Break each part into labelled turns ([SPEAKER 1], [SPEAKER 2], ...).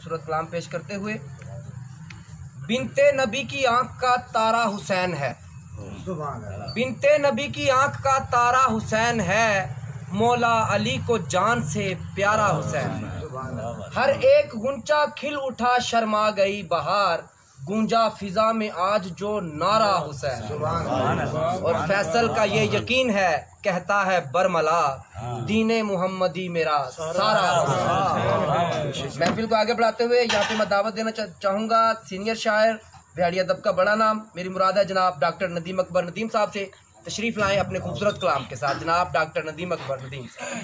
[SPEAKER 1] खूबसूरत कलाम पेश करते हुए, बिनते नबी की आंख का तारा हुसैन है, बिनते नबी की आंख का तारा हुसैन है, मौला अली को जान से प्यारा हुसैन है। हर एक गुंचा खिल उठा शर्मा गई बहार, गूंजा फिजा में आज जो नारा हुसैन। और फैसल का ये यकीन है, कहता है बरमला, दीने मुहम्मदी मेरा सारा हुसैन। महफिल को आगे बढ़ाते हुए यहाँ पे मैं दावत देना चाहूँगा सीनियर शायर बिहारी अदब का बड़ा नाम, मेरी मुराद है जनाब डॉक्टर नदीम अकबर नदीम साहब से तशरीफ लाएं अपने खूबसूरत कलाम के साथ। जनाब डॉक्टर नदीम अकबर नदीम साहब।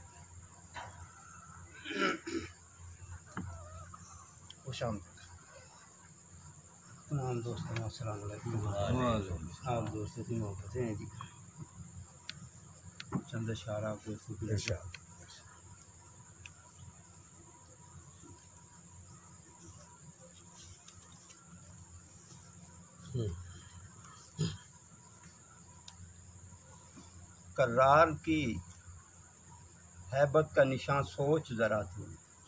[SPEAKER 2] तमाम दोस्तों को अस्सलाम वालेकुम। आप दोस्तों की मोहब्बतें हैं जी। चंद अशआर आप दोस्तों की कर्रार की हैबत का निशान सोच जरा तू,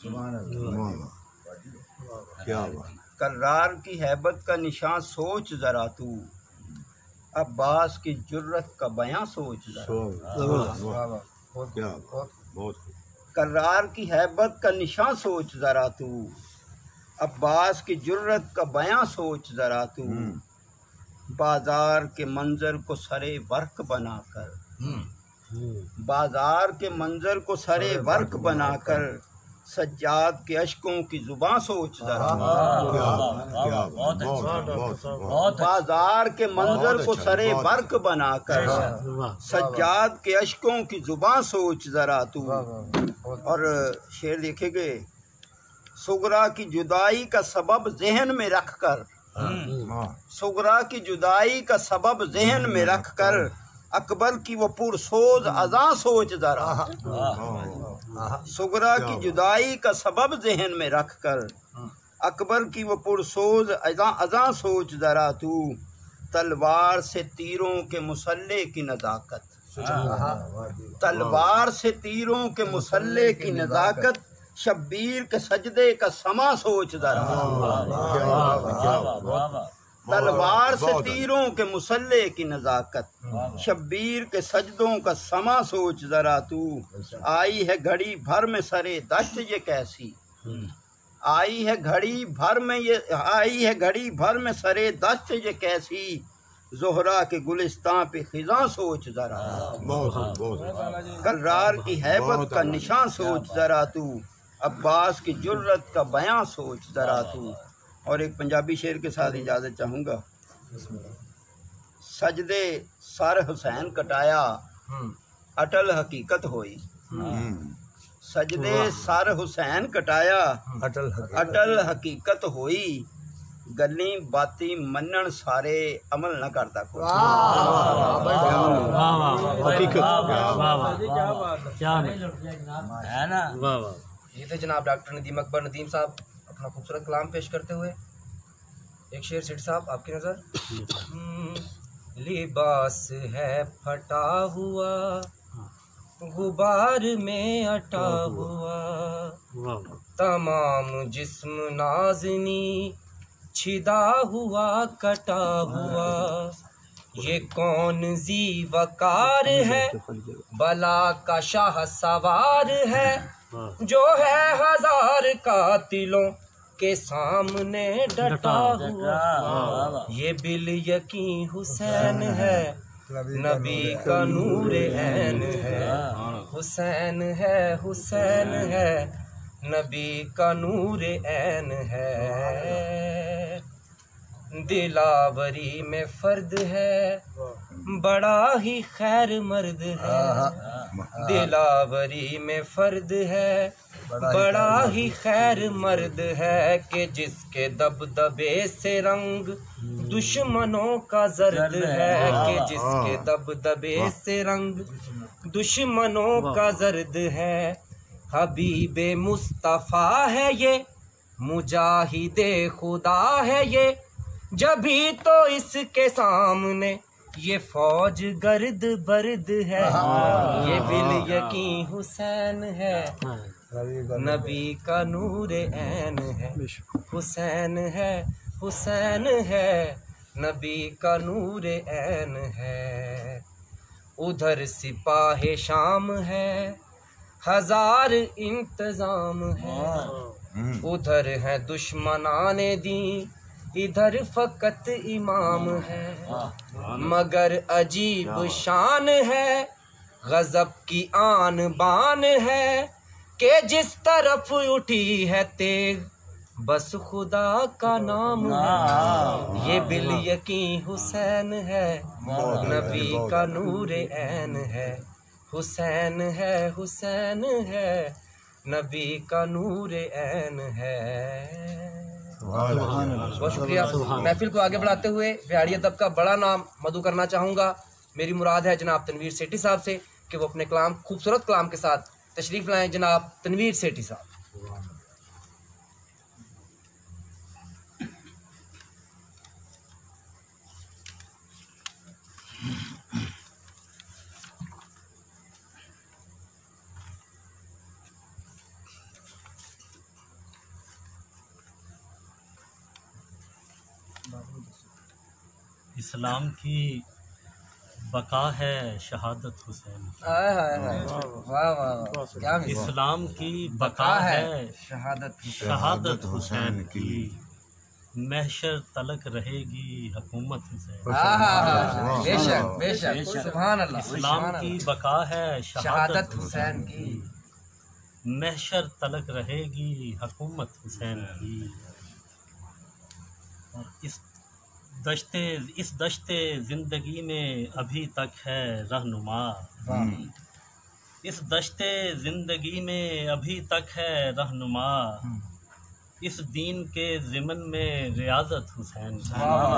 [SPEAKER 2] कर्रार की हैबत का निशान सोच जरा तू, अब्बास की जुर्रत का बयां सोच जरा। कर्रार की हैबत का निशान सोच जरा तू, अब्बास की जुर्रत का बयां सोच जरा तू, बाजार के मंजर को सरे वर्क बनाकर, बाजार के मंजर को सरे वर्क बनाकर, सज्जाद के अश्कों की जुबां सोच जरा। बाजार के मंजर को सरे वर्क बनाकर, सज्जाद के अश्कों की जुबां सोच जरा तू। और शेर लिखेंगे, सुगरा की जुदाई का सबब जहन में रख कर, सुगरा की जुदाई का सबब जहन में रख कर, अकबर की वो पुरसोज अज़ा सोच जरा। सुगरा की जुदाई का सबब जहन में रख कर, अकबर की वो पुरसोज अज़ा सोच जरा तू। तलवार से तीरों के मुसल्ले की नज़ाकत, तलवार से तीरों के मुसल्ले की नज़ाकत, शब्बीर के सजदे का समा सोच जरा। तलवार से तीरों के मुसल्ले की नज़ाकत, शब्बीर के सजदों का समा सोच जरा तू। आई है घड़ी भर में सरे दश्त ये कैसी, आई है घड़ी भर में ये, आई है घड़ी भर में सरे दश्त ये कैसी, ज़ोहरा के गुलिस्तान पे खिज़ां सोच जरा। कर्रार की हैबत का निशान सोच जरा तू, अब्बास की जुर्रत का बयां सोच जरा तू। और एक पंजाबी शेर के साथ इजाज़त चाहूँगा। सजदे सर हुसैन कटाया, अटल हकीकत होई, सजदे सर हुसैन कटाया, अटल हकीकत होई, गली बाती मनन सारे अमल न करता कोई।
[SPEAKER 1] ये थे जनाब डॉक्टर नदीम अकबर नदीम साहब अपना खूबसूरत कलाम पेश करते हुए। एक शेर सेठ साहब आपकी नज़र। लिबास है फटा हुआ, गुबार में अटा हुआ, तमाम जिस्म नाज़नी छिदा हुआ कटा हुआ, ये कौन जी वकार है, बला का शाह सवार है, जो है हजार कातिलों के सामने डटा हुआ, ये बिल यकीन हुसैन है, नबी का नूर ऐन है, हुसैन है, हुसैन है, नबी का नूर ऐन है। दिलावरी में फर्द है, बड़ा ही खैर मर्द है, दिलावरी में फर्द है, बड़ा ही खैर मर्द है, कि जिसके दबदबे से रंग दुश्मनों का जर्द है, कि जिसके दबदबे से रंग दुश्मनों का जर्द है। हबीबे मुस्तफ़ा है ये, मुजाहिदे खुदा है ये, जभी तो इसके सामने ये फौज गर्द बर्द है, ये बिल यकीन हुसैन है, नबी का नूर ऐन है, हुसैन है, हुसैन है, नबी का नूर ऐन है। उधर सिपाहे शाम है, हजार इंतजाम है, उधर है दुश्मनाने दी, इधर फकत इमाम है। मगर अजीब शान है, गजब की आन बान है, के जिस तरफ उठी है तेग, बस खुदा का नाम है। ये बिल यकीन हुसैन है, नबी का नूर ऐन है, हुसैन है, हुसैन है, नबी का नूर ऐन है। बहुत शुक्रिया। महफिल को आगे बढ़ाते हुए बिहारी अदब का बड़ा नाम मधु करना चाहूँगा। मेरी मुराद है जनाब तनवीर सेठी साहब से कि वो अपने कलाम, खूबसूरत कलाम के साथ तशरीफ़ लाएं। जनाब तनवीर सेठी साहब।
[SPEAKER 3] इस्लाम की बका है शहादत हुसैन की।
[SPEAKER 1] वाह वाह, क्या
[SPEAKER 3] इस्लाम की बका है
[SPEAKER 1] शहादत
[SPEAKER 3] हुसैन की। महशर तलक रहेगी हुकूमत हुसैन।
[SPEAKER 1] बेशक बेशक, सुभान अल्लाह।
[SPEAKER 3] इस्लाम की बका है
[SPEAKER 1] शहादत हुसैन की।
[SPEAKER 3] महशर तलक रहेगी हुकूमत हुसैन की। और इस दश्ते ज़िंदगी में अभी तक है रहनुमा। इस दश्ते ज़िंदगी में अभी तक है रहनुमा। इस दीन के ज़िमन में रियाज़त हुसैन की।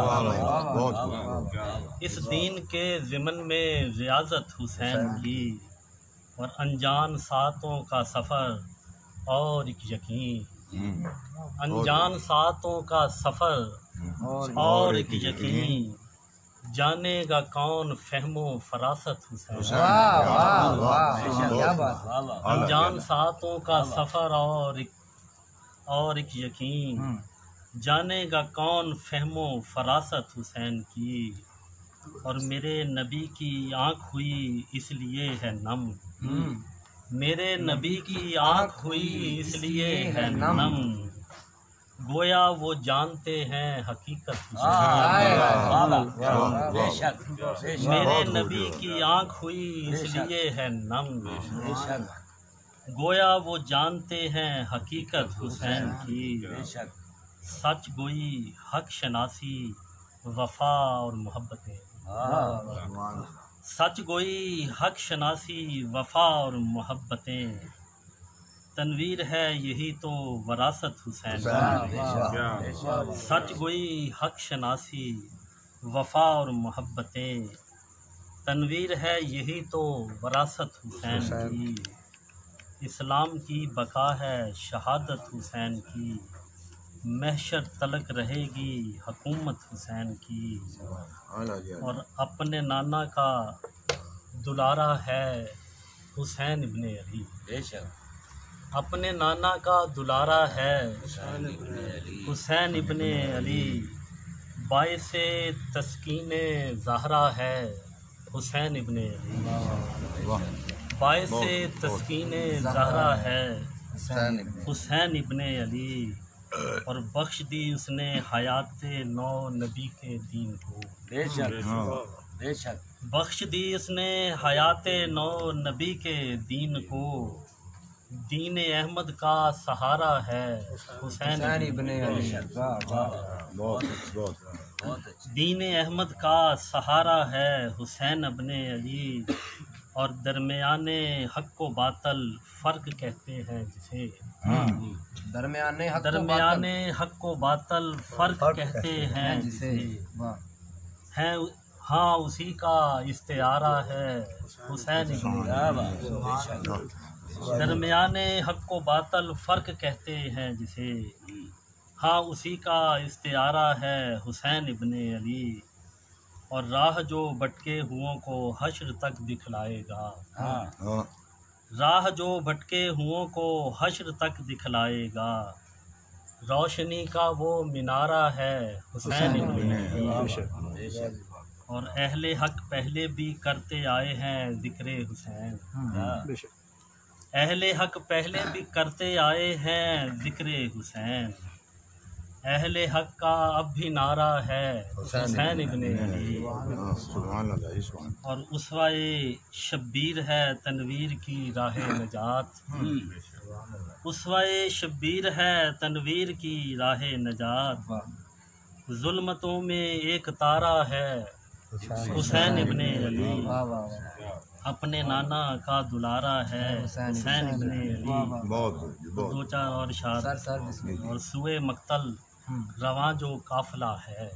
[SPEAKER 3] इस दीन के ज़िमन में रियाज़त हुसैन की। और अनजान सातों का सफ़र और एक यकीन। अनजान सातों का सफ़र और एक यकीन। जानेगा कौन फहमो फरासत हुसैन। अनजान सातों का सफ़र और एक यकीन। जानेगा कौन फहमो फरासत हुसैन की। और मेरे नबी की आँख हुई इसलिए है नम। मेरे नबी की आँख हुई इसलिए है नम। गोया वो जानते हैं हकीकत हुसैन। मेरे नबी की आँख हुई इसलिए है नम। गोया वो जानते हैं हकीकत हुसैन की। सच गोई हक शनासी वफा और मोहब्बतें। सच गोई हक शनासी वफा और मोहब्बतें। तनवीर है यही तो वरासत हुसैन की। सच गोई हक शनासी वफा और मोहब्बतें। तनवीर है यही तो वरासत हुसैन की। इस्लाम की बका है शहादत हुसैन की। महशर तलक रहेगी हुकूमत हुसैन की। और अपने नाना का दुलारा है हुसैन इब्ने अली। अपने नाना का दुलारा है हुसैन इब्ने अली। बाइसे तस्कीने ज़हरा है हुसैन इब्ने अली। बाइसे तस्कीने ज़हरा है हुसैन इब्ने अली। और बख्श दी उसने हयाते नौ नबी के दीन को। बेशक बख्श दी उसने हयाते नौ नबी के दीन को। दीन अहमद का सहारा है हुसैन इब्ने अली। दीन अहमद का सहारा है हुसैन इब्ने अली। और दरमियाने हक को बातल फ़र्क कहते हैं जिसे।
[SPEAKER 1] दरमियाने
[SPEAKER 3] हक को बातल फ़र्क कहते हैं जिसे। हैं हाँ उसी का इस्तिआरा है हुसैन इब्ने अली। दरमियाने हक को बातल फ़र्क कहते हैं जिसे। हाँ उसी का इस्तिआरा है हुसैन इब्ने अली। और राह जो भटके हुओं को हश्र तक दिखलाएगा। राह जो भटके हुओं को हश्र तक दिखलाएगा, रोशनी का वो मिनारा है हुसैन इब्ने अली। और अहले हक पहले भी करते आए हैं ज़िक्र हुसैन, अहले हक पहले भी करते आए हैं ज़िक्र हुसैन। अहले हक का अब भी नारा है हुसैन इब्ने अली। और उसवाए शब्बीर है तनवीर की राह नजात, उसवाए शब्बीर है तनवीर की राह नजात। जुल्मतों में एक तारा है हुसैन इब्ने अली, अपने नाना का दुलारा है हुसैन इब्ने अली। दो चार और इरशाद। और सुए मक्तल रवां जो काफिला है,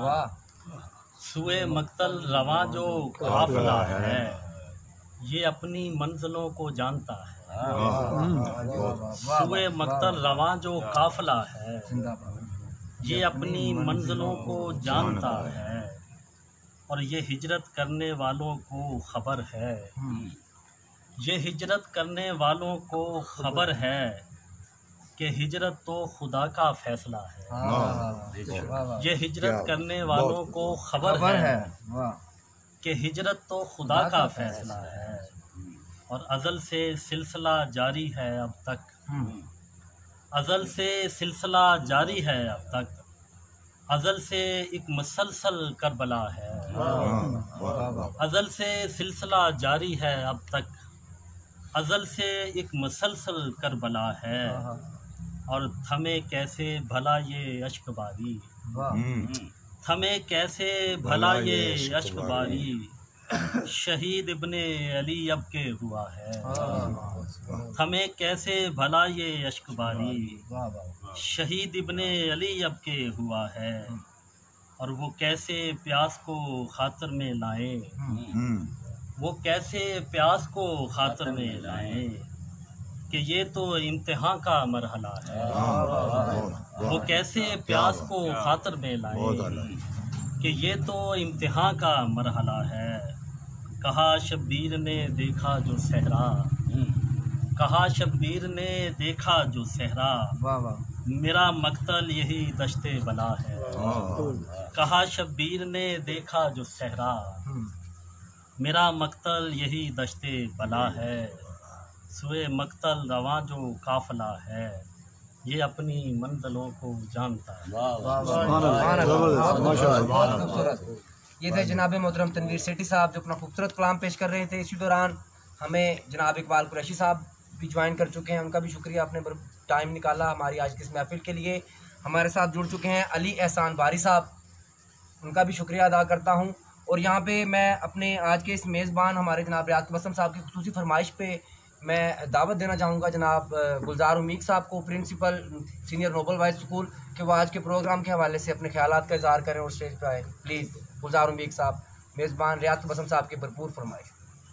[SPEAKER 3] सुए मक्तल रवां जो काफिला है, ये अपनी मंजिलों को जानता है। सुए मक्तल रवां जो काफिला है, ये अपनी मंजिलों को जानता है। और ये हिजरत करने वालों को खबर है, ये हिजरत करने वालों को खबर है कि हिजरत तो खुदा का फैसला है। ये हिजरत करने वालों को खबर है कि हिजरत तो खुदा का फैसला है। और अज़ल से सिलसिला जारी है अब तक, अज़ल से सिलसिला जारी है अब तक, अज़ल से एक मुसलसल करबला है। अज़ल से सिलसिला जारी है अब तक, अज़ल से एक मुसलसल करबला है। और थमे कैसे भला ये अश्कबारी, थमे कैसे भला ये अश्कबारी, शहीद इब्ने अली अब के हुआ है। थमे कैसे भला ये अश्कबारी, शहीद इब्ने अली अब के हुआ है। और वो कैसे प्यास को खातर में लाए, वो कैसे प्यास को खातर में लाए, कि ये तो इम्तिहान का मरहला है। वो कैसे प्यास को खातर में लाए, कि ये तो इम्तिहान का मरहला है। कहा शब्बीर ने देखा जो सहरा, कहा शब्बीर ने देखा जो सहरा, मेरा मक्तल यही दश्ते बला है। कहा शब्बीर ने देखा जो सहरा, मेरा मक्तल यही दश्ते बला है। सुए मक्तल रवां जो काफिला है, ये अपनी मंजिलों को जानता है।
[SPEAKER 1] ये थे जनाब मोहतरम तनवीर सेठी साहब जो अपना खूबसूरत कलाम पेश कर रहे थे। इसी दौरान हमें जनाब इकबाल कुरैशी साहब भी ज्वाइन कर चुके हैं, उनका भी शुक्रिया, आपने टाइम निकाला हमारी आज की इस महफिल के लिए। हमारे साथ जुड़ चुके हैं अली एहसान बारी साहब, उनका भी शुक्रिया अदा करता हूँ। और यहाँ पे मैं अपने आज के इस मेज़बान हमारे जनाब रियात बसम साहब की खुसूसी फरमाइश पे मैं दावत देना चाहूँगा जनाब गुलजार उमीद साहब को, principal senior noble wise school, कि वो आज के प्रोग्राम के हवाले से अपने ख्यालात का इज़हार करें और स्टेज पे आए। प्लीज़ गुलजार उमीद साहब, मेज़बान रियात बसम साहब की भरपूर फरमाइश।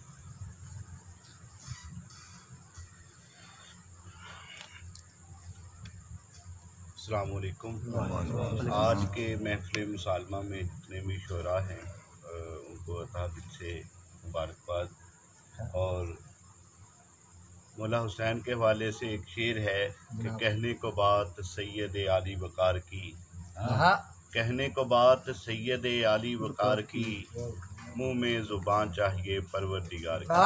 [SPEAKER 4] अस्सलाम वालेकुम। आज के महफिल मुसालमा में जितने भी शुरा हैं उनको अता दिल से मुबारकबाद। और मौला हुसैन के हवाले से एक शेर है कि कहने को बात सैयद आली वकार की, कहने को बात सैयद आली वकार की, मुँह में ज़ुबान चाहिए परवरदिगार की।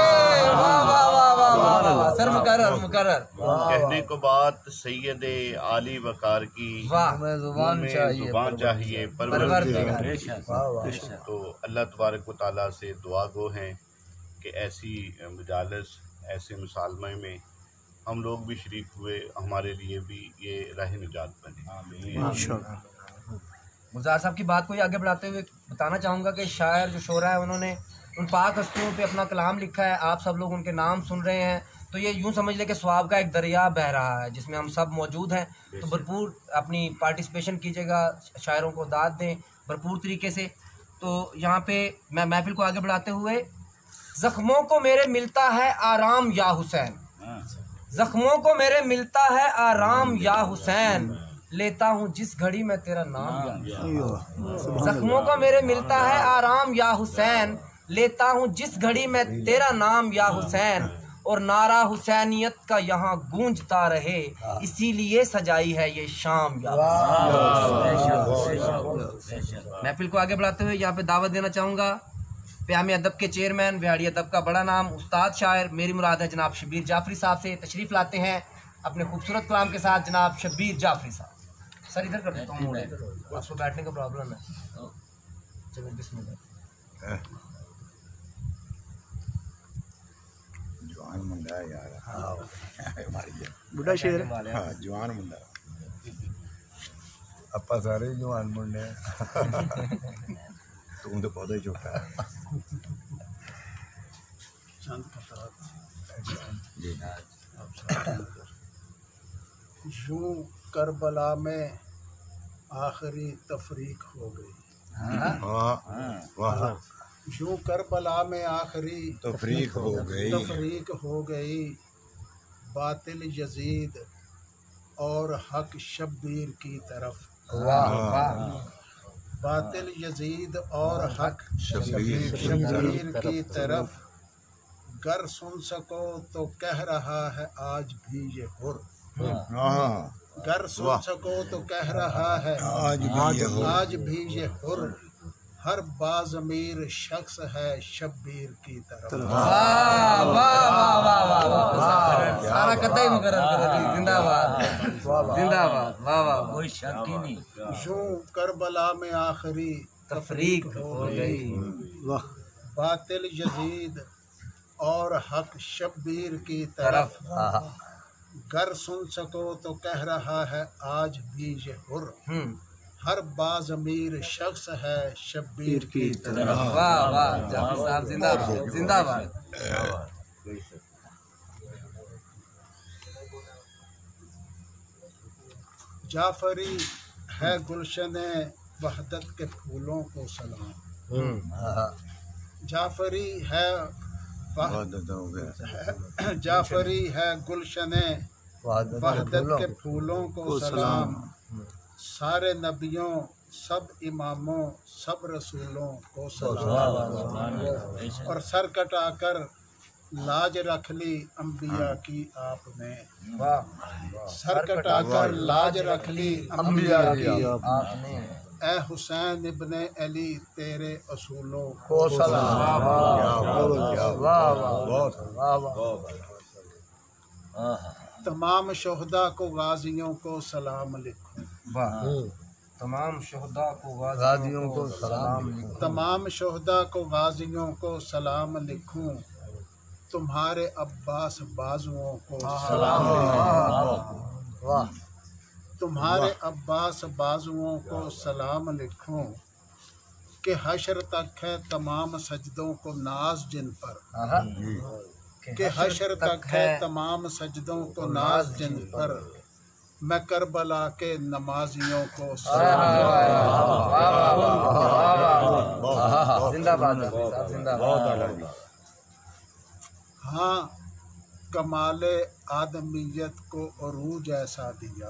[SPEAKER 4] कहने को बात सैयद आली वकार की, मुँह में ज़ुबान चाहिए परवरदिगार की। तो अल्लाह तबारक व तआला से दुआ गो हैं कि ऐसी मजालिस, ऐसे मुसालमे में हम लोग भी शरीक हुए, हमारे लिए भी ये राह निजात बने।
[SPEAKER 1] गुलजार साहब की बात को ही आगे बढ़ाते हुए बताना चाहूँगा कि शायर जो शोरा है उन्होंने उन पाक हस्तियों पे अपना कलाम लिखा है, आप सब लोग उनके नाम सुन रहे हैं, तो ये यूँ समझ लें कि स्वाब का एक दरिया बह रहा है जिसमें हम सब मौजूद हैं। तो भरपूर अपनी पार्टिसिपेशन कीजिएगा, शायरों को दाद दें भरपूर तरीके से। तो यहाँ पे मैं महफिल को आगे बढ़ाते हुए, ज़ख्मों को मेरे मिलता है आराम या हुसैन, ज़ख्मों को मेरे मिलता है आराम या हुसैन, लेता हूँ जिस घड़ी में तेरा नाम या, ज़ख्मों को मेरे मिलता है आराम या हुसैन, लेता हूँ जिस घड़ी में तेरा नाम या हुसैन, और नारा हुसैनियत का यहाँ गूंजता रहे, इसीलिए सजाई है ये शाम यार। महफिल को आगे बढ़ाते हुए यहाँ पे दावत देना चाहूँगा प्यामे अदब के चेयरमैन, बिहाड़ी अदब का बड़ा नाम, उस्ताद शायर, मेरी मुराद है जनाब शब्बीर जाफरी साहब से तशरीफ़ लाते हैं अपने खूबसूरत कलाम के साथ। जनाब शब्बीर जाफरी साहब। सर इधर कर देता हूँ, आपको बैठने का प्रॉब्लम है। चलो बिस्मिल्लाह।
[SPEAKER 5] जवान मुंडा है यार। हाँ
[SPEAKER 2] बुढ़ा शेर।
[SPEAKER 5] हाँ जवान मुंडा। अपा सारे जवान मुंडे तू तो बहुत ही छोटा है।
[SPEAKER 6] यूं करबला में आखिरी तफरीक हो गई।
[SPEAKER 5] वाह
[SPEAKER 6] यूं करबला में आखिरी
[SPEAKER 5] तफरीक हो गई। बातिल यजीद और हक शब्बीर की तरफ। बातिल यजीद और हक शब्बीर की तरफ। गर सुन सको तो कह रहा है आज भी ये हुर। गर सुन सको तो कह रहा है आज भी ये हुर। हर बाज़मीर शख्स है शब्बीर की तरफ।
[SPEAKER 1] सारा कतई मुकर्रर कर दी। जिंदाबाद जिंदाबाद। वाह वाह। कोई शक ही नहीं।
[SPEAKER 6] यूं करबला में आखिरी
[SPEAKER 1] तफरीक हो गई।
[SPEAKER 6] बातिल यजीद और हक शब्बीर की तरफ। गर सुन सको तो कह रहा है आज भी ये हुर। हर बाज़मीर शख्स है शब्बीर की तरफ।
[SPEAKER 1] वाह वाह जाफरी साहब जिंदाबाद जिंदाबाद।
[SPEAKER 6] जाफरी है गुलशन वहदत के फूलों को सलाम। जाफरी है जाफरी है गुलशन वहदत के फूलों को सलाम। सारे नबियों सब इमामों सब रसूलों को सलाम। और सर कटाकर लाज रख ली अंबिया की आपने। सर कटाकर लाज रख ली अंबिया की आपने। ए हुसैन इब्ने अली तेरे असूलों को सलाम। तमाम शोहदा को गाजियों को सलाम लिखूं।
[SPEAKER 1] तमाम शोहदा को गाजियों को सलाम लिखूं।
[SPEAKER 6] तमाम शोहदा को गाजियों को सलाम लिखूं। तुम्हारे अब्बास बाजुओं को सलाम लिखूं। तुम्हारे अब्बास बाजुओं को सलाम लिखूं। कि हशर तक है तमाम सजदों को नाज जिन पर। कि हशर तक है तमाम सजदों को नाज जिन पर। मैं करबला के नमाजियों को
[SPEAKER 1] जिंदाबाद।
[SPEAKER 6] हाँ कमाले आदमियत को अरूज ऐसा दिया।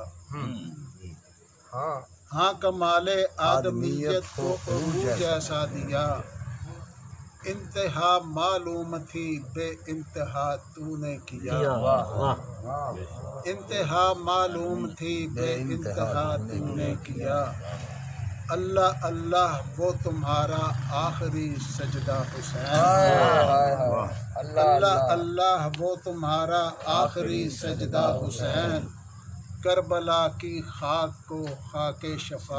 [SPEAKER 6] हाँ कमाले आदमियत को अरूज ऐसा दिया। इंतहा मालूम थी बे इंतहा तूने किया। इंतहा मालूम थी बे इंतहा तूने किया। अल्लाह अल्लाह वो तुम्हारा आखिरी सजदा हुसैन। अल्लाह अल्लाह वो तुम्हारा आखिरी सजदा हुसैन। करबला की खाक को खाके शफा।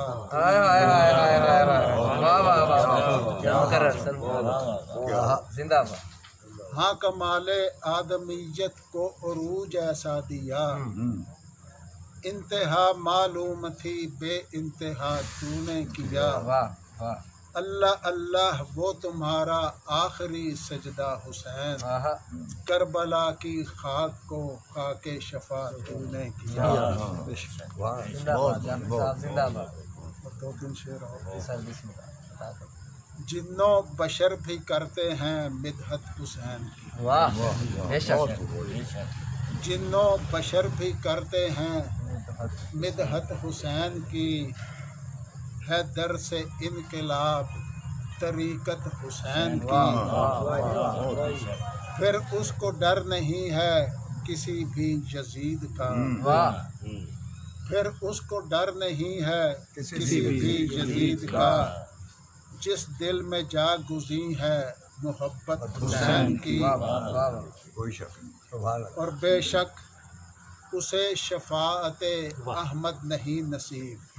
[SPEAKER 1] जिंदाबाद।
[SPEAKER 6] हाँ कमाले आदमियत को अरूज ऐसा दिया। इंतहा मालूम थी बे इंतहा तूने किया। अल्लाह अल्लाह वो तुम्हारा आखिरी सजदा हुसैन। करबला की खाक को खाके शफा तूने किया। दो तीन शेर और। जिन्नो बशर भी करते हैं मिदहत हुसैन की। जिन्नो बशर भी करते हैं मिदहत हुसैन की। है दर से इनकलाब तरीकत हुसैन की। फिर उसको डर नहीं है किसी भी यजीद का,
[SPEAKER 1] वाह
[SPEAKER 6] फिर उसको डर नहीं है किसी भी यजीद का, जिस दिल में जाग गुज़ी है मोहब्बत हुसैन की।
[SPEAKER 5] कोई शक नहीं।
[SPEAKER 6] और बेशक उसे शफाअत अहमद नहीं नसीब,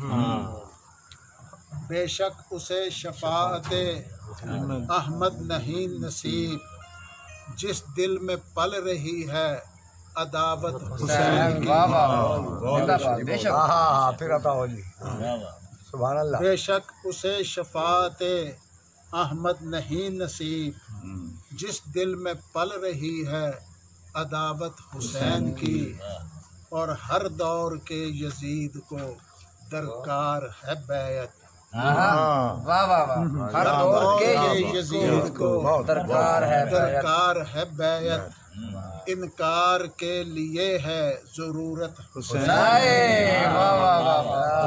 [SPEAKER 6] बेशक उसे शफाअत अहमद नहीं नसीब, जिस दिल में पल रही है अदावत हुसैन की।
[SPEAKER 1] जिंदाबाद बेशक।
[SPEAKER 5] फिर आता होली सुभान अल्लाह।
[SPEAKER 6] बेशक उसे शफाअत अहमद नहीं नसीब, जिस दिल में पल रही है अदावत हुसैन की। और हर दौर के यजीद को दरकार है बैत,
[SPEAKER 1] वाह वाह वाह। हर दौर के
[SPEAKER 6] यजीद को
[SPEAKER 1] दरकार है
[SPEAKER 6] दरकार है बैत, इनकार के लिए है जरूरत हुसैन।
[SPEAKER 1] वाह वाह वाह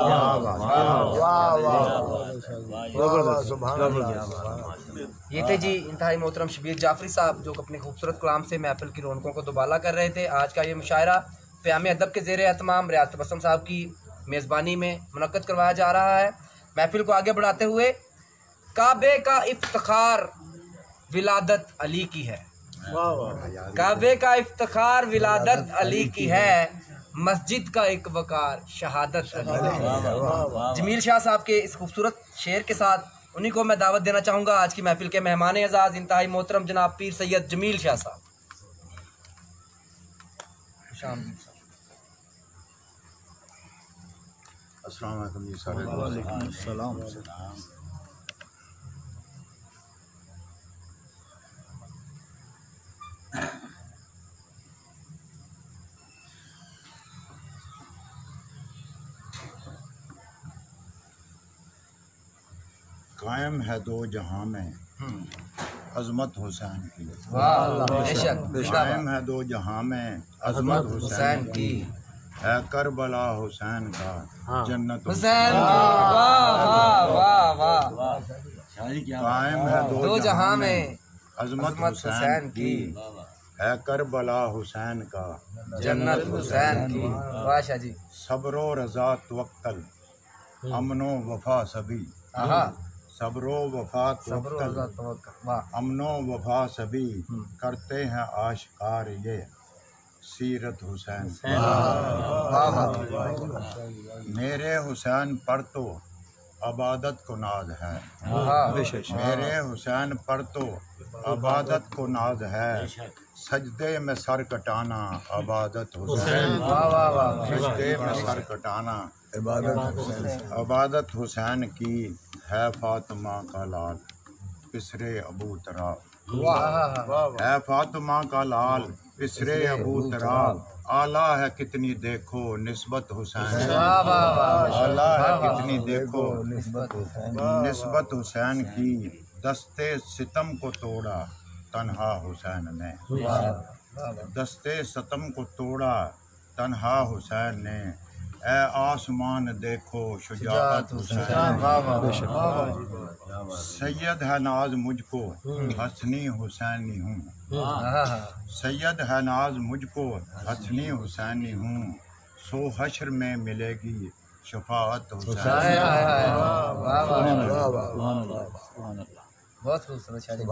[SPEAKER 1] ये थे जी इंतहाई मोहतरम शबीर जाफरी साहब, जो अपने खूबसूरत कलाम से महफिल की रौनकों को दुबाला कर रहे थे। आज का ये मुशायरा क़याम अदब के ज़ेर एहतमाम रियासत बसम साहब की मेज़बानी में मुनक्कद करवाया जा रहा है। महफिल को आगे बढ़ाते हुए, काबे का इफ्तिखार विलादत अली की है, काबे का इफ्तिखार विलादत अली की है, मस्जिद का एक वकार शहादत अली की है। जमील शाह साहब के इस खूबसूरत शेर के साथ उन्हीं को मैं दावत देना चाहूँगा आज की महफिल के मेहमान एजाज़ इंतहाई मोहतरम जनाब पीर सैयद जमील शाह साहब।
[SPEAKER 5] अस्सलाम वालेकुम जी सारे। वालेकुम अस्सलाम। कायम है दो जहां में अजमत हुसैन की,
[SPEAKER 1] बेशक
[SPEAKER 5] कायम है दो जहां में अजमत हुसैन की, है करबला हुसैन का जन्नत
[SPEAKER 1] हुसैन। वाह वाह वाह वाह।
[SPEAKER 5] कायम है
[SPEAKER 1] दो जहां में
[SPEAKER 5] अजमत हुसैन की, है करबला हुसैन का
[SPEAKER 1] जन्नत हुसैन की। वाह शाह जी।
[SPEAKER 5] सब्रो रज़ा तवक्कल अमनो वफा सभी, सब्रो वफा तवक्कल अमनो वफा सभी, करते हैं आशिकार ये सीरत हुसैन। मेरे हुसैन पर तो अबादत को नाज है, मेरे हुसैन पर तो अबादत को नाज है, सजदे में सर कटाना अबादत हुसैन, सजदे में सर कटाना अबादत हुसैन की, है फातिमा का लाल पिसरे अबू तराब, है फातिमा का लाल पिसरे अबू तराब, आला है कितनी देखो निस्बत हुसैन, आला है कितनी देखो निस्बत हुसैन की, दस्ते सितम को तोड़ा तन्हा हुसैन ने, दस्ते सितम को तोड़ा तन्हा हुसैन ने, ए आसमान देखो शुजाअत हुसैन। सैयद है नाज मुझको हसनी हुसैनी हूँ, सैयद है नाज मुझको हसनी हुसैनी हूँ, सो हश्र में मिलेगी शफाअत हुसैन।
[SPEAKER 1] बहुत खूबसूरत शायरी।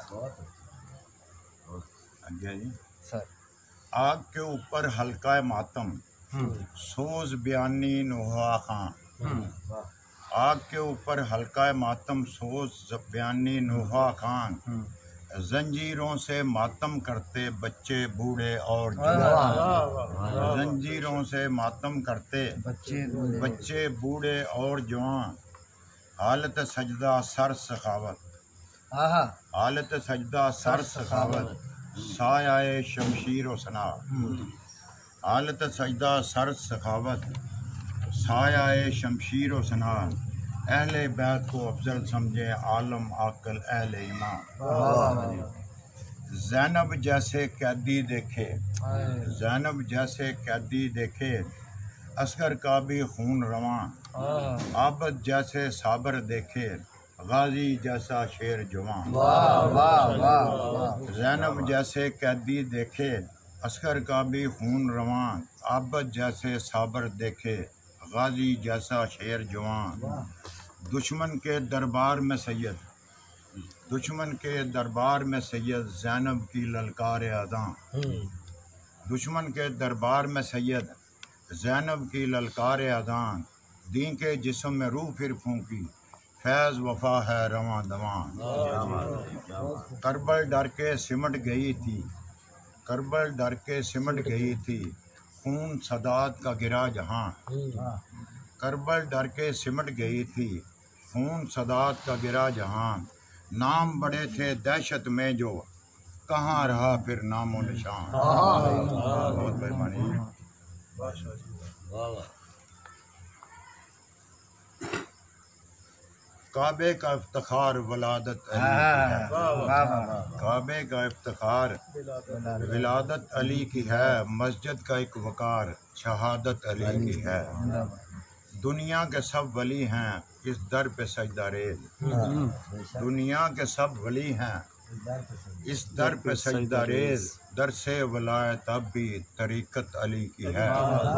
[SPEAKER 1] सर
[SPEAKER 5] आग के ऊपर हल्का मातम सोज बयानी नुहा खां, आग के ऊपर हल्का मातम सोज बयानी नुहा खान, जंजीरों से मातम करते बच्चे बूढ़े और जवान, जंजीरों से मातम करते बच्चे बूढ़े और जवान, हालत सजदा सर सखावत, हालत सजदा सर सखावत, सायाए शमशीर व सना, हालत सजदा सर सखावत, सायाए शमशीर व सना, अहले बैत को अफजल समझे आलम आकल अहले ईमान, ज़ैनब जैसे कैदी देखे, ज़ैनब जैसे कैदी देखे, असगर का भी खून रवां, आबद जैसे साबर देखे,
[SPEAKER 7] गाजी जैसा शेर जवान।
[SPEAKER 1] वाह वाह वाह वाह।
[SPEAKER 7] ज़ैनब जैसे कैदी देखे अस्कर का भी खून रवान। आबद जैसे साबर देखे गाजी जैसा शेर जवान। दुश्मन के दरबार में सैयद, दुश्मन के दरबार में सैयद ज़ैनब की ललकार अज़ां। दुश्मन के दरबार में सैयद ज़ैनब की ललकार अज़ां। दीन के जिस्म में रूह फिर फूंकी फैज़ वफा है रवां दवां। करबल डर के सिमट गई थी, करबल डर के सिमट गई थी खून सदात का गिरा जहां। करबल डर के सिमट गई थी खून सदात का गिरा जहां। नाम बड़े थे दहशत में जो कहाँ रहा फिर नामो निशान। बहुत बेईमानी। काबे का इफ्तिखार वलादत अली की है। काबे का इफ्तिखार विलादत अली की है। मस्जिद का एक वकार शहादत अली की है। दुनिया के सब वली हैं इस दर पे सजदा रेज़। दुनिया के सब वली हैं इस दर पे सजदा रेज़। दर से वलायत अब भी तरीक़त अली की है।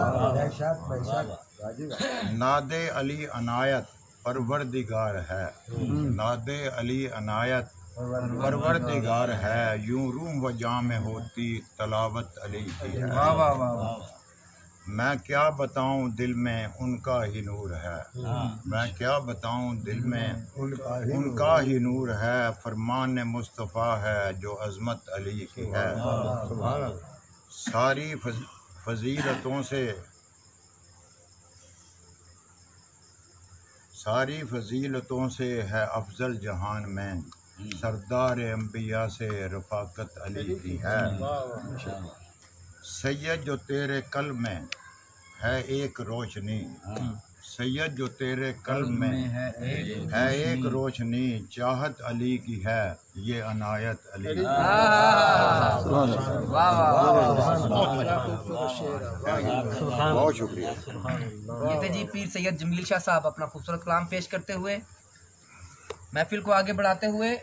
[SPEAKER 7] नादे अली अनायत परवरदिगार है। नादे अली अनायत परवरदिगार है। यूं रूह व जाम में होती तलावत अली की है। मैं क्या बताऊं दिल में उनका ही नूर है। मैं क्या बताऊं दिल में उनका ही नूर है। फरमान मुस्तफ़ा है जो अज़मत अली की है। सारी फजीलतों से सारी फजीलतों से है अफजल जहान में। सरदार अंबिया से रफ़ाकत अली की है। सैयद जो तेरे कल्ब में है एक रोशनी। सैयद जो तेरे कल्ब में है एक रोशनी। चाहत अली की है ये अनायत अली। बहुत शुक्रिया।
[SPEAKER 1] ये थे जी पीर सैयद जमील शाह साहब अपना खूबसूरत कलाम पेश करते हुए महफिल को आगे बढ़ाते हुए।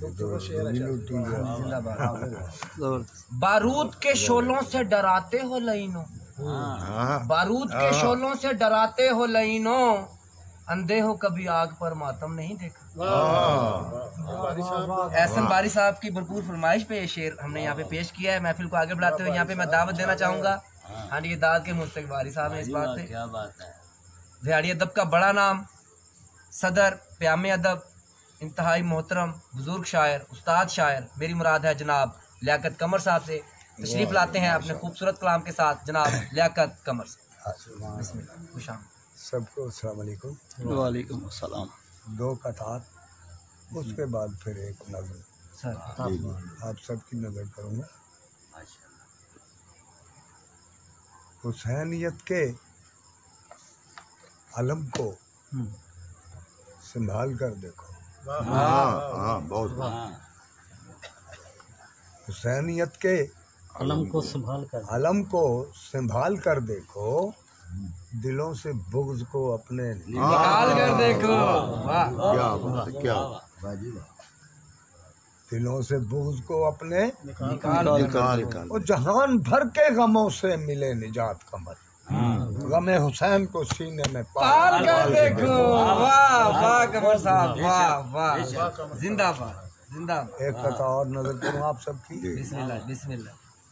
[SPEAKER 1] बारूद के शोलों से डराते हो लईनों, बारूद के शोलों से डराते हो लईनों। अंधे हो कभी आग पर मातम नहीं देखा। एहसन बारी साहब की भरपूर फरमाइश पे ये शेर हमने यहाँ पे पेश किया है। महफिल को आगे बढ़ाते हुए यहाँ पे मैं दावत देना चाहूँगा। हाँ ये दाद के मुस्तक बारी साहब हैं इस बात पे। क्या बात है। दिहाड़ी अदब का बड़ा नाम सदर प्यामे अदब इंतहाई मोहतरम बुजुर्ग शायर उस्ताद शायर मेरी मुराद है जनाब लियाकत कमर साहब से तशरीफ़ लाते हैं अपने खूबसूरत कलाम के साथ जनाब लियाकत कमर से। बिस्मिल्लाह खुश आमदीद।
[SPEAKER 8] सबको अस्सलाम वालेकुम।
[SPEAKER 3] वालेकुम अस्सलाम।
[SPEAKER 8] दो कतार उसके बाद फिर एक नज़र
[SPEAKER 1] सर
[SPEAKER 8] आप सबकी नज़र करूँगा। हुसैनियत के अलम को संभाल कर देखो।
[SPEAKER 7] बहुत
[SPEAKER 8] हुसैनियत के
[SPEAKER 3] अलम को संभाल कर देखो। दिलों से बुग़्ज़ को अपने
[SPEAKER 1] निकाल कर देखो। वाह
[SPEAKER 7] क्या बात है, क्या
[SPEAKER 8] दिलों से बुग़्ज़ को अपने
[SPEAKER 7] निकाल
[SPEAKER 8] और जहान भर के गमों से मिले निजात कमर। गमे हुसैन को सीने में
[SPEAKER 1] पाल कर देखो। वाह वाह कमर साहब वाह वाह जिंदाबाद जिंदाबाद।
[SPEAKER 8] एक कथा और नजर करूँ आप सबकी।
[SPEAKER 1] बिस्मिल्लाह बिस्मिल्लाह।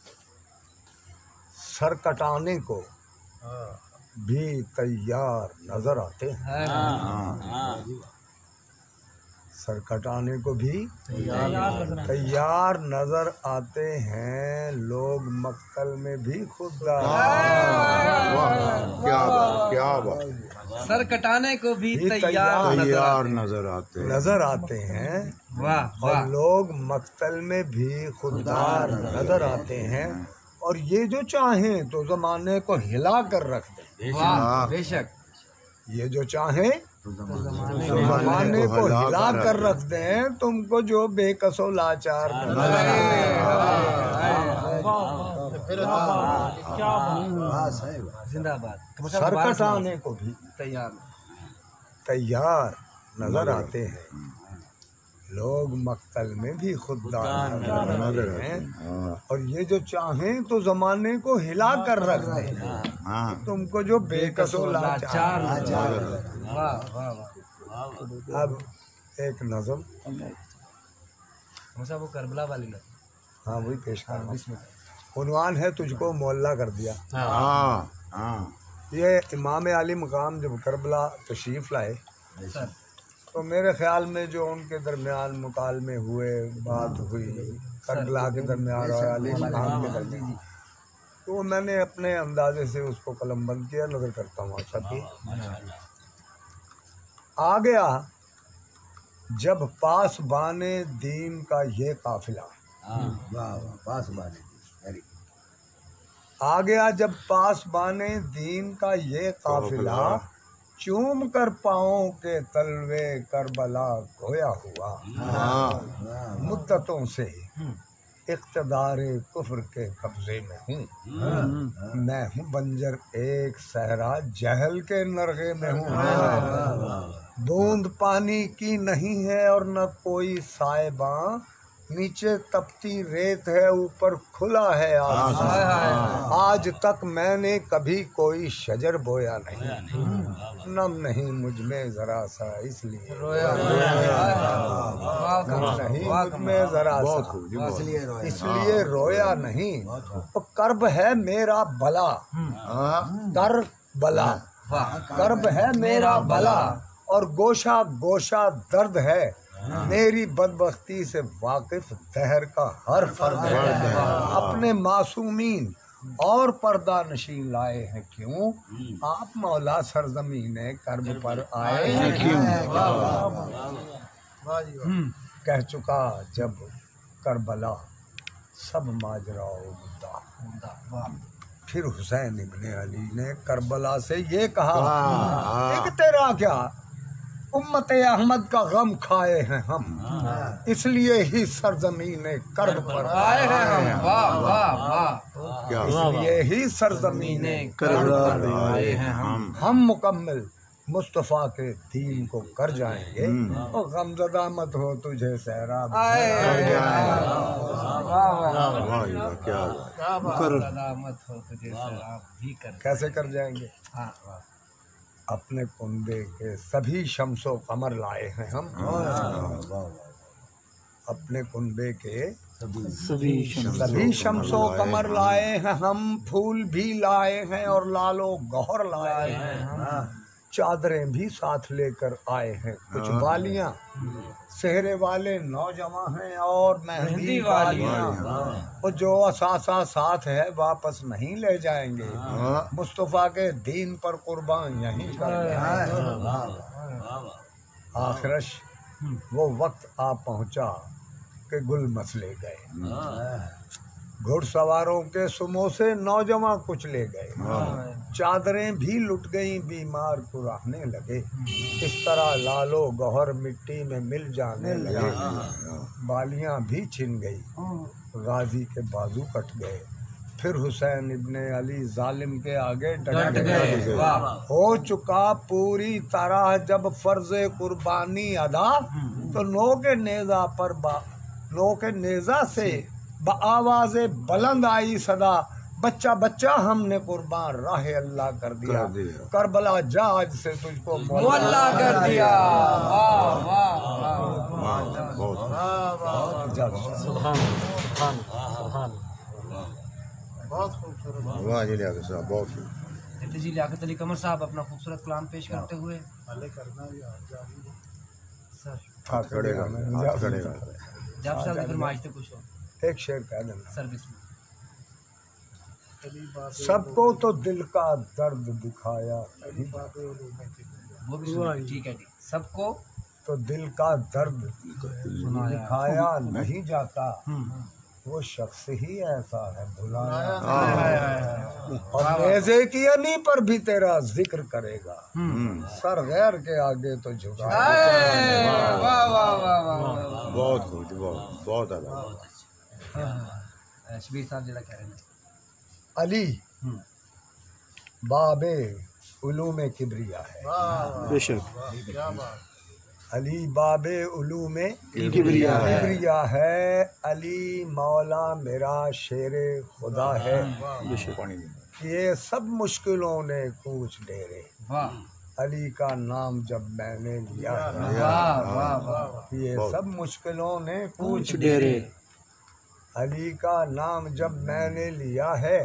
[SPEAKER 8] सर कटाने को भी तैयार नजर आते हैं। सर कटाने को भी तैयार नजर आते हैं। लोग मक्तल में भी खुदा।
[SPEAKER 7] क्या बात।
[SPEAKER 1] सर कटाने को भी तैयार
[SPEAKER 8] नजर आते हैं।
[SPEAKER 1] वाह
[SPEAKER 8] और लोग मक्तल में भी खुददार नजर आते हैं। और ये जो चाहें तो जमाने को हिला कर रख दें।
[SPEAKER 1] वाह बेशक।
[SPEAKER 8] ये जो चाहें तो जमाने को हिला कर रख दें। तुमको जो बेकसो लाचार
[SPEAKER 1] जिंदाबाद।
[SPEAKER 8] सर कटाने को भी
[SPEAKER 1] तैयार
[SPEAKER 8] तैयार नजर आते हैं, लोग मक्तल में भी खुददार नजर आते हैं। और ये जो चाहें तो जमाने को हिला कर रख दें, तुमको जो बेकसो लाचार। अब एक नज़म,
[SPEAKER 1] वो करबला वाली नज़म,
[SPEAKER 8] हाँ वही पेश कर। उन्वान है तुझको मोहल्ला कर दिया। ये इमाम आली मकाम जब करबला तशरीफ़ लाए तो मेरे ख्याल में जो उनके दरमियान मुकालमे हुए, बात हुई करबला के दरमियान और अली मकाम के दरमियान, तो मैंने अपने अंदाजे से उसको कलमबंद किया, नजर करता हूँ। अच्छा थी आ गया जब पासबाने दीन का ये काफिला, आ गया जब पासबाने दीन का ये काफिला, चूम कर पाँव के तलवे करबला खोया हुआ। मुद्दतों से इक़्तिदारे कुफ्र के कब्जे में हूँ, मैं हूँ बंजर एक सहरा जहल के नरगे में हूँ। बूंद पानी की नहीं है और न कोई साइबां, नीचे तपती रेत है ऊपर खुला है आसमान। आज तक मैंने कभी कोई शजर बोया नहीं, नम नहीं मुझ में जरा सा इसलिए रोया नहीं, मुझ में जरा सा इसलिए रोया नहीं। तो कर्ब है मेरा बला, कर बला, कर्ब है मेरा बला और गोशा गोशा दर्द है। मेरी बदबख्ती से वाकिफ दहर का हर फर्द है। अपने मासूमीन और पर्दा नशीन लाए हैं क्यों, आप मौला सरजमीने कर्ब पर आए हैं क्यों। कह चुका जब करबला सब माजराओ मुद्दा, फिर हुसैन इब्ने अली ने करबला से ये कहा, एक तेरा क्या उम्मत अहमद का गम खाए हैं हम, इसलिए ही सरजमीने कर्ब पर आए हैं हम। इसलिए ही सरजमीने कर्ब पर आए हैं हम मुकम्मल मुस्तफ़ा के दीन को कर जाएंगे। और गमज़दा मत हो तुझे सहरा कैसे कर जाएंगे। अपने कुंबे के सभी शम्सो कमर लाए हैं हम, अपने कुंबे के सभी शम्सो कमर लाए हैं हम। फूल भी लाए हैं और लालो गौहर लाए हैं हम। चादरें भी साथ लेकर आए हैं कुछ वालियाँ, सेहरे वाले नौजवान हैं और मेहंदी वालियाँ। और जो असासा साथ है वापस नहीं ले जाएंगे, मुस्तफ़ा के दीन पर कुर्बान यहीं कर आखिरश वो वक्त आ पहुँचा कि गुल मसले गए, घुड़सवारों के समोसे नौजवान कुछ ले गए। चादरें भी लुट गईं, बीमार कुराहने लगे। इस तरह लालो गौहर मिट्टी में मिल जाने लगे। बालियां भी छिन गई, गाजी के बाजू कट गए। फिर हुसैन इब्ने अली जालिम के आगे डट गए। हो चुका पूरी तरह जब फर्ज कुर्बानी अदा, तो नो के नेजा से आवाज़े बुलंद आई सदा, बच्चा बच्चा हमने कुर्बान राह अल्लाह कर दिया। करबला जा आज से तुझको मोहल्ला कर दिया।
[SPEAKER 5] बहुत खूबसूरत।
[SPEAKER 1] जी लियाकत अली कमर साहब अपना खूबसूरत कलाम पेश करते हुए सर जब साहब फिर माजते कुछ हो
[SPEAKER 8] एक शेर कह देना
[SPEAKER 1] सर।
[SPEAKER 8] सबको तो दिल का दर्द दिखाया नहीं,
[SPEAKER 1] वो भी ठीक है जी। सबको
[SPEAKER 8] तो दिल का दर्द दिखाया नहीं जाता, वो शख्स ही ऐसा है भुलाया। और नेज़े की अनी पर भी तेरा जिक्र करेगा, सर गैर के आगे तो झुका।
[SPEAKER 7] बहुत खूब, बहुत
[SPEAKER 1] शबीर साहब जरा कह रहे हैं
[SPEAKER 8] अली बाबे उलूम किबरिया है।
[SPEAKER 5] बेशक क्या बात।
[SPEAKER 8] अली बाबे उलू में किबरिया है, अली मौला मेरा शेरे खुदा है, ये सब मुश्किलों ने कूच डेरे, अली का नाम जब मैंने लिया, ये सब मुश्किलों ने कूच डेरे, अली का नाम जब मैंने लिया है।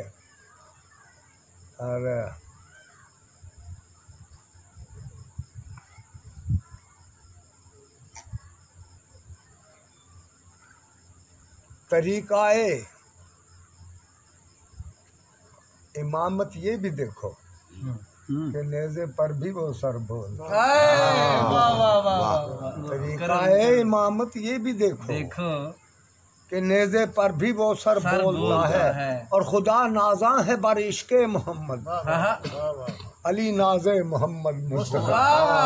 [SPEAKER 8] और तरीकाए इमामत ये भी देखो कि नेज़े पर भी वो सर बोलता है। तरीकाए इमामत ये भी देखो कि नेज़े पर भी वो सर बोलता है। और खुदा नाजा है बर इश्क़े मोहम्मद, अली नाज़े मोहम्मद मुस्तफ़ा,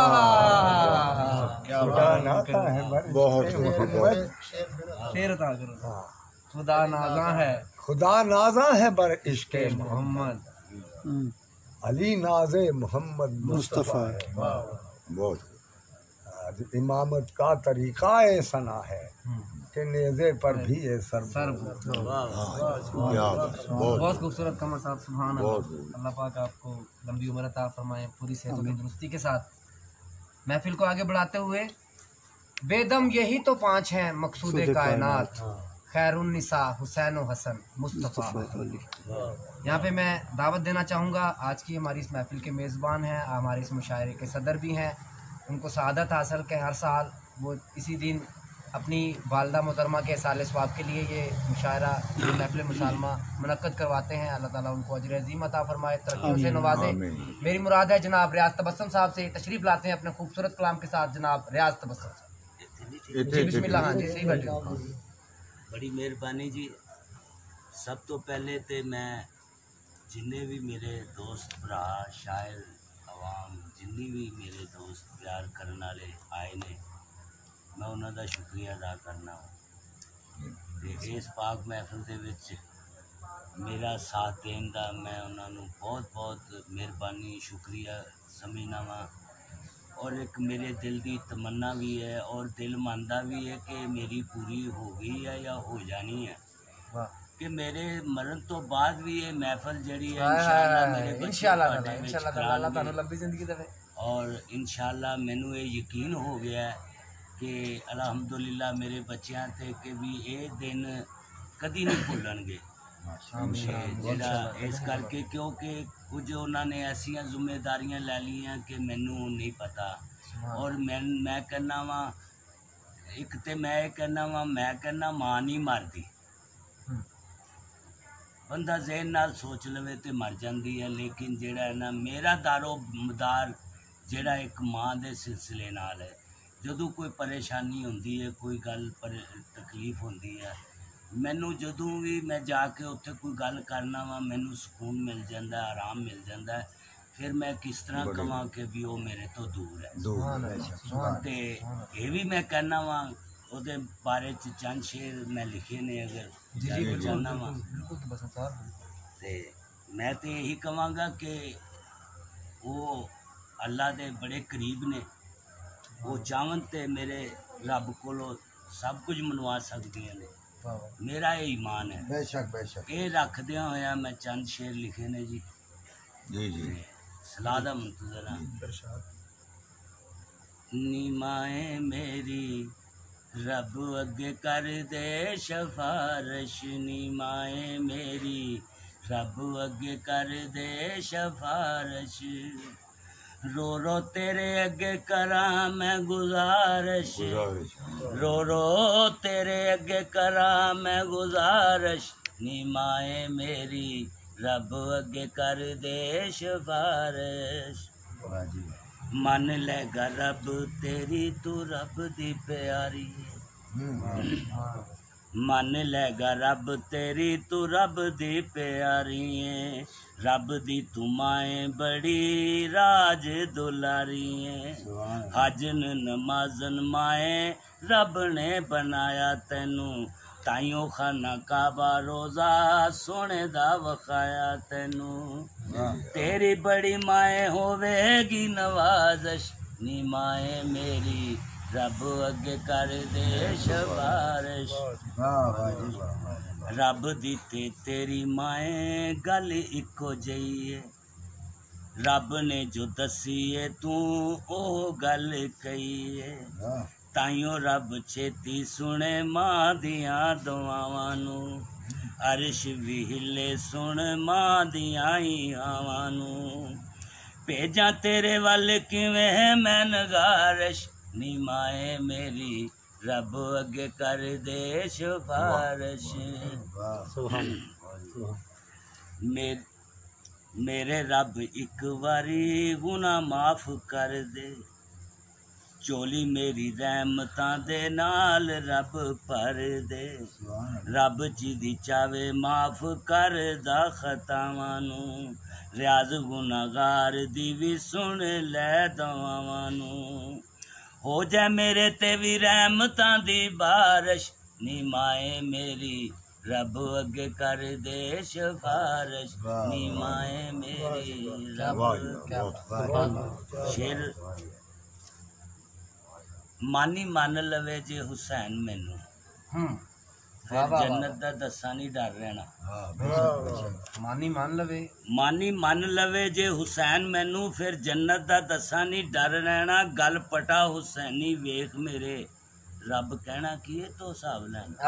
[SPEAKER 8] खुदा नाजा है बर इश्क़े मोहम्मद,
[SPEAKER 1] खुदा नाजा है,
[SPEAKER 8] खुदा नाजा है बर इश्क़े मोहम्मद, अली नाज़े मोहम्मद मुस्तफ़ा है। बहुत इमामत का तरीका सना है कि नेज़े पर भी ये सर
[SPEAKER 1] बहुत खूबसूरत कमर साहब, सुभान अल्लाह। अल्लाह पाक आपको लंबी उम्र अता फरमाए, पूरी सेहत और तंदुरुस्ती के साथ महफिल को आगे बढ़ाते हुए। बेदम यही तो पांच हैं मकसूद कायनात, खैरुन्निसा हुसैन व हसन मुस्तफ़ा। यहाँ पे मैं दावत देना चाहूँगा, आज की हमारी इस महफिल के मेज़बान हैं, हमारे इस मुशायरे के सदर भी हैं। उनको सआदत हासिल के हर साल वो इसी दिन अपनी वालदा मोहतरमा के साल स्वाब के लिए ये मुशायरा महफिल मुसालमा मुनक्कद करवाते हैं। अल्लाह ताला उनको अजर अज़ीम अता फरमाए, तरक्कियों से नवाजे। मेरी मुराद है जनाब रियाज तबस्सुम साहब से तशरीफ़ लाते हैं अपने खूबसूरत कलाम के साथ। जनाब रियाज तबस्सुम जी, बिस्मिल्लाह। हाँ जी, सही बैठे।
[SPEAKER 9] बड़ी मेहरबानी जी। सब तो पहले तो मैं जिन्ने भी मेरे दोस्त भरा शायर आवाम जिन्नी भी मेरे दोस्त प्यार करने वाले आए ने, मैं उन्होंने शुक्रिया अदा करना। इस पाक महफिल दे विच मेरा साथ देने का मैं उन्होंने बहुत बहुत मेहरबानी शुक्रिया समझना वा। और एक मेरे दिल की तमन्ना भी है और दिल मानता भी है कि मेरी पूरी हो गई है या हो जानी है कि मेरे मरण तो बाद भी ये महफिल जड़ी है इंशाअल्लाह
[SPEAKER 1] लंबी जिंदगी देवे।
[SPEAKER 9] और इंशाअल्लाह मैनू ये यकीन हो गया है कि अलहमदुलिल्लाह मेरे बच्चों थे कि भी ये दिन कदी नहीं भूलणगे जेड़ा इस करके, क्योंकि कुछ उन्होंने ऐसिया जिम्मेदारियां लै लियां कि मैनू नहीं पता। और मैं कहना वा एक तो मैं कहना मां नहीं मरदी, बंदा जहन नाल सोच लवे तो मर जाती है, लेकिन जेड़ा है ना मेरा दारो मदार जेड़ा एक मां दे सिलसिले नाल है। जदों कोई परेशानी होंदी है, कोई गल पर तकलीफ होंदी है, मैनू जदों भी मैं जाके उत्थे कोई गल करना वा मैनू सुकून मिल जाता है, आराम मिल जाता है। फिर मैं किस तरह कहां कि भी वो मेरे तो दूर है। तो ये भी मैं कहना वा ਉਹਦੇ बारे च चंद शेर मैं लिखे ने, अगर चाहना वा तो मैं तो यही कहांगा कि वो अल्लाह दे बड़े करीब ने, वो चाहन तो मेरे रब कोलों सब कुछ मनवा सकदियां ने। मेरा ये ईमान है।
[SPEAKER 8] बेशक बेशक।
[SPEAKER 9] ये रखदिया होया मैं चंद शेर लिखे ने जी।
[SPEAKER 7] जी जी।
[SPEAKER 9] सलाह दा मुंतज़र नीमाए मेरी रब अगे कर दे शफारश, नीमाए मेरी रब अगे कर दे शफारश, रो रो तेरे अगे करा मैं गुजारिश, रो रो तेरे अगे करा मैं गुजारिश, नीमाए मेरी रब अगे कर दे सिफारिश। मन लेगा रब तेरी तू रब दी प्यारी, मन लेगा रब तेरी तू रब दी प्यारी, रब दी तू माए बड़ी राज दुलारी, हजन नमाजन माए रब ने बनाया तेनू, ताइयों खाना काबा रोजा सोने दा वखाया तेनू, तेरी बड़ी माए होवेगी नवाजश, नी माए मेरी रब अगे कर दे सिफारिश रब दी ते तेरी माए गल इको जई है रब ने जो दसी है तू ओ गल कही है ताइयों रब छेती सुने मां दियां दुआवां नू अरश भी हिले सुन मां दियां ही हावां नू भेजा तेरे वल किवें मैं नगारश नी माए मेरी रब अगे कर दे सिफारिश मेरे रब एक बारी गुनाह माफ कर दे चोली मेरी रहमतां दे नाल रब भर दे रब जिदी चावे माफ कर दा खतावां नू रियाज गुनाहगार दी भी सुन लै दुआवां नू हो जाए मेरे ते भी रहमतां दी बारिश नी माए मेरी रब अगे कर दे सिफारिश नी माए मेरी रब शेर मानी मन लवे जे हुसैन मैनू फिर जन्नत दा दसा नहीं डर रहना
[SPEAKER 1] मानी मान लवे
[SPEAKER 9] जे हुसैन मैनू फिर जन्नत दा दसा नहीं डर रहना गल पटा हुसैनी वेख मेरे रब कहना की है तो हिसाब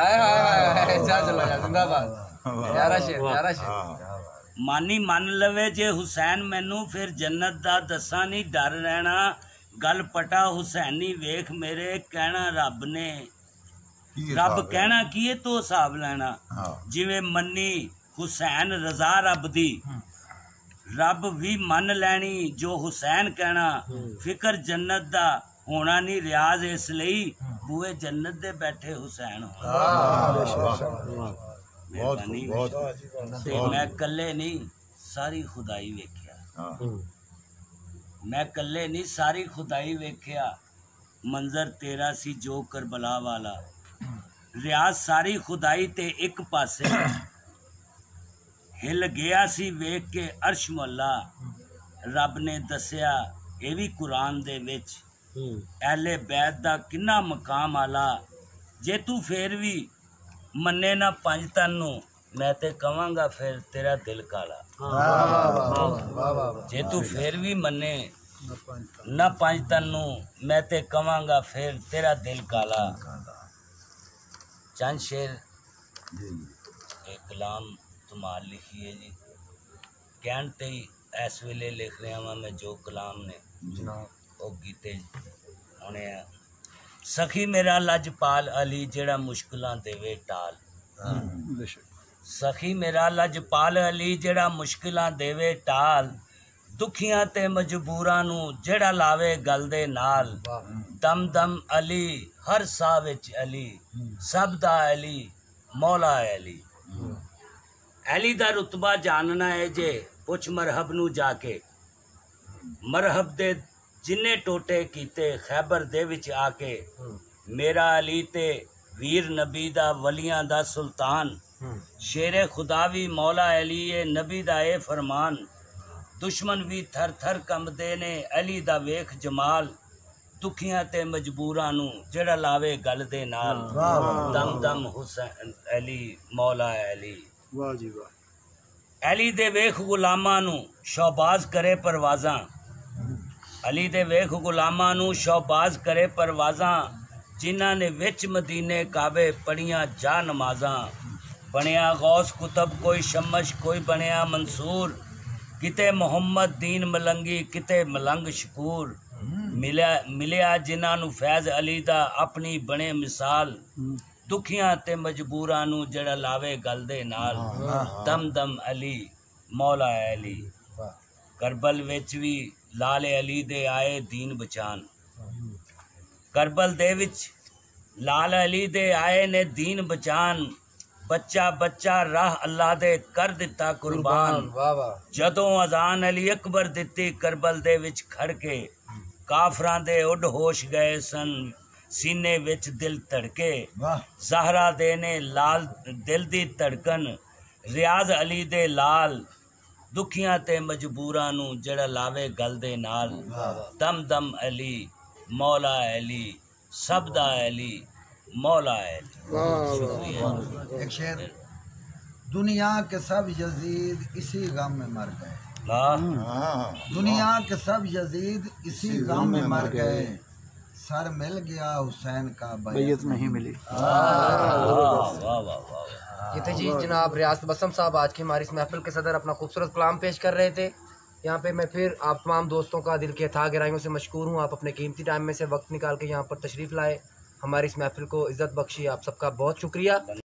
[SPEAKER 9] लेना मानी मन लवे जे हुसैन मैनू फिर जन्नत दा दसा नहीं डर रहना गल पटा हुसैनी वेख मेरे कहना रब ने रब कहना की है तो हिसाब लेना जिवें मन्नी हुसैन रजा रब दी रब भी मन लैनी जो हुसैन कहना फिकर जन्नत दा होना नहीं रियाज इसलिए बूहे जन्नत दे बैठे हुसैन मैं कल्ले नहीं सारी खुदाई वेख्या मैं कल्ले नहीं सारी खुदाई वेख्या मंजर तेरा सी जो करबला वाला रियाज सारी खुदाई ते एक पासे हिल गया सी वेख के अर्श मौला रब ने दसिया ये भी कुरान दे विच अहले बैत दा किन्ना मकाम आला जे तू फिर भी मन्ने ना पंज तन नू मैं ते कवांगा फिर तेरा दिल काला जे तू फिर भी मन्ने ना पंज तन नू मैं ते कवांगा फिर तेरा दिल काला चंद शेर एक कलाम तुमार लिखी है जी कहन ते इस वेले लिख रहा वा मैं जो कलाम ने वो गीते होने सखी मेरा लजपाल अली जेड़ा मुश्किलां देवे टाल सखी मेरा लजपाल अली जेड़ा मुश्किलां देवे टाल दुखियां ते मजबूरां नू जेड़ा लावे गल दे नाल दम दम अली हर साह विच अली सब दा अली मौला अली अली दा रुतबा जानना है जे पुछ मरहब नू जाके मरहब दे जिन्ने टोटे कीते खैबर दे विच आके मेरा अली ते वीर नबी दा वलियां दा सुल्तान शेरे खुदा भी मौला अली ए नबी दा ए फरमान दुश्मन भी थर थर कंबदे ने अली दा वेख जमाल दुखियां ते मजबूरां नू जेड़ा लावे गल दे नाल दम दम हुसैन अली मौला अली वाह जी वाह अली दे वेख गुलामां नू शौबाज करे परवाज़ां अली दे वेख गुलामां नू शौबाज करे परवाज़ां जिन्हां ने विच मदीने काबे पढ़ियां जा नमाज़ां बनिया गौस कुतब कोई शमश कोई बनिया मंसूर किते मोहम्मद दीन मलंगी किते मलंग शकूर मिलिया जिन्हां नू फैज़ अली दा अपनी बने मिसाल दुखियां ते मजबूरां नू जेड़ा लावे गल दे नाल दम दम अली मौला अली करबल विच भी लाले अली दे आए दीन बचान करबल दे विच लाल अली दे आए ने दीन बचान बच्चा बच्चा राह अल्लाह दे कर दिता कुर्बान जदों अजान अली अकबर दिती करबल दे विच खड़ के काफरां दे उड होश गए सन सीने विच दिल धड़के ज़हरा दे ने लाल दिल दी धड़कन रियाज अली दे लाल दुखियां ते मजबूरां नू जेड़ा लावे गल दे नाल दम दम अली मौला अली सब दा अली मौला अली।
[SPEAKER 8] एक शेर, दुनिया के सब यजीद इसी गम में मर गए, दुनिया के सब यजीद इसी गम में मर गए, सर मिल गया हुसैन का बैयत नहीं मिली।
[SPEAKER 1] ये थे जी जनाब रियासत बसम साहब, आज की हमारी इस महफिल के सदर अपना खूबसूरत कलाम पेश कर रहे थे। यहाँ पे मैं फिर आप तमाम दोस्तों का दिल के अथाह गहराइयों से मशकूर हूँ। आप अपने कीमती टाइम में से वक्त निकाल के यहाँ पर तशरीफ़ लाए, हमारी इस महफिल को इज़्ज़त बख्शी। आप सबका बहुत शुक्रिया।